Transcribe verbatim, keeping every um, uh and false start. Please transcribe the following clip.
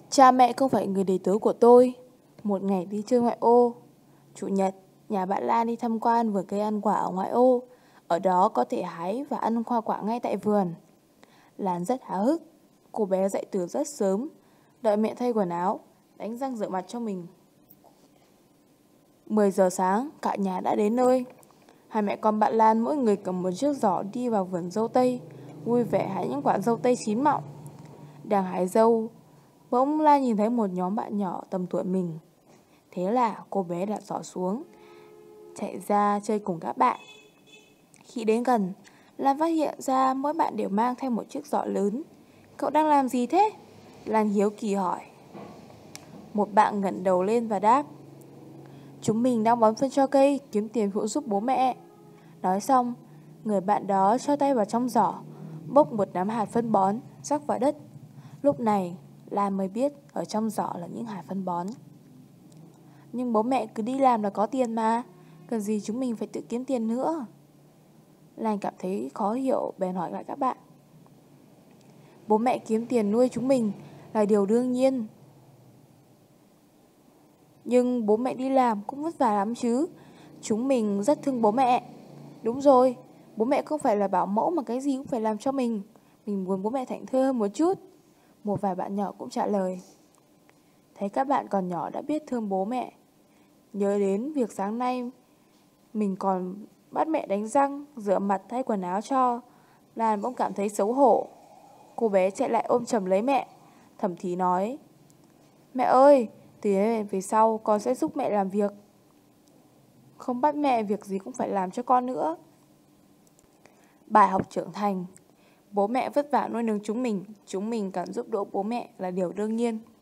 Cha mẹ không phải người đầy tớ của tôi. Một ngày đi chơi ngoại ô. Chủ nhật, nhà bạn Lan đi tham quan vườn cây ăn quả ở ngoại ô. Ở đó có thể hái và ăn hoa quả ngay tại vườn. Lan rất háo hức. Cô bé dậy từ rất sớm, đợi mẹ thay quần áo, đánh răng rửa mặt cho mình. Mười giờ sáng, cả nhà đã đến nơi. Hai mẹ con bạn Lan mỗi người cầm một chiếc giỏ đi vào vườn dâu tây, vui vẻ hái những quả dâu tây chín mọng. Đang hái dâu, bỗng Lan nhìn thấy một nhóm bạn nhỏ tầm tuổi mình. Thế là cô bé đặt giỏ xuống, chạy ra chơi cùng các bạn. Khi đến gần, Lan phát hiện ra mỗi bạn đều mang theo một chiếc giỏ lớn. Cậu đang làm gì thế? Lan hiếu kỳ hỏi. Một bạn ngẩng đầu lên và đáp. Chúng mình đang bón phân cho cây, kiếm tiền phụ giúp bố mẹ. Nói xong, người bạn đó cho tay vào trong giỏ, bốc một đám hạt phân bón, rắc vào đất. Lúc này, Lan mới biết ở trong giỏ là những hạt phân bón. Nhưng bố mẹ cứ đi làm là có tiền mà, cần gì chúng mình phải tự kiếm tiền nữa. Lan cảm thấy khó hiểu, bèn hỏi lại các bạn. Bố mẹ kiếm tiền nuôi chúng mình là điều đương nhiên. Nhưng bố mẹ đi làm cũng vất vả lắm chứ. Chúng mình rất thương bố mẹ. Đúng rồi, bố mẹ không phải là bảo mẫu mà cái gì cũng phải làm cho mình. Mình muốn bố mẹ thảnh thơi hơn một chút. Một vài bạn nhỏ cũng trả lời. Thấy các bạn còn nhỏ đã biết thương bố mẹ. Nhớ đến việc sáng nay mình còn bắt mẹ đánh răng, rửa mặt, thay quần áo cho. Lan bỗng cảm thấy xấu hổ. Cô bé chạy lại ôm chầm lấy mẹ, thầm thì nói. Mẹ ơi, từ nay về sau con sẽ giúp mẹ làm việc. Không bắt mẹ việc gì cũng phải làm cho con nữa. Bài học trưởng thành. Bố mẹ vất vả nuôi nấng chúng mình, chúng mình cần giúp đỡ bố mẹ là điều đương nhiên.